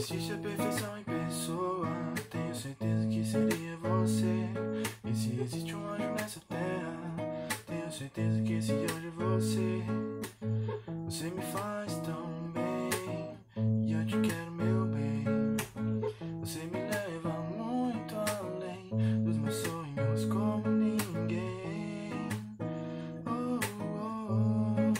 existe a perfeição em pessoa, tenho certeza que seria você. E se existe um anjo nessa terra, tenho certeza que esse anjo é você. Você me faz tão bem e eu te quero, meu bem. Você me leva muito além dos meus sonhos como ninguém. Oh, oh, oh.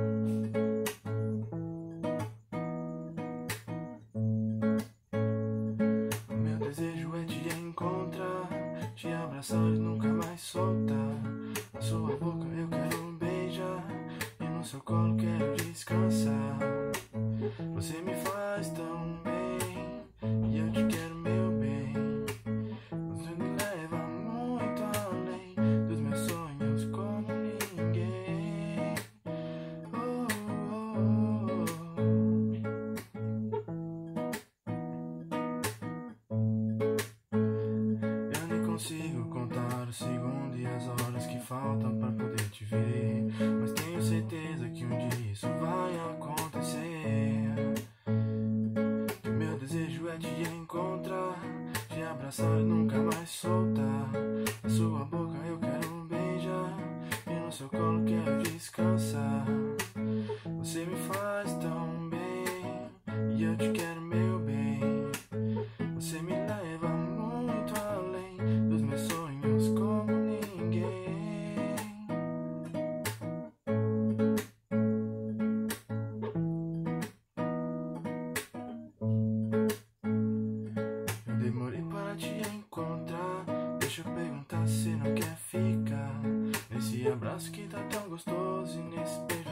O meu desejo é te encontrar, te abraçar e nunca mais soltar. Na sua boca eu quero beijar e no seu colo quero descansar. Você me faz tão bem e eu te quero, meu bem. Você me leva muito além dos meus sonhos como ninguém. Oh, oh, oh. Eu nem consigo contar o segundo e as horas que faltam pra poder te ver, mas tenho certeza que um dia isso vai acontecer. Que o meu desejo é te encontrar, te abraçar e nunca mais soltar. Na sua boca eu quero beijar e no seu colo quero descansar. Você me faz tão bem e eu te quero, meu bem. Você me leva muito além dos meus sonhos como ninguém. Eu demorei para te encontrar, deixa eu perguntar se não quer ficar nesse abraço que tá tão gostoso e nesse beijo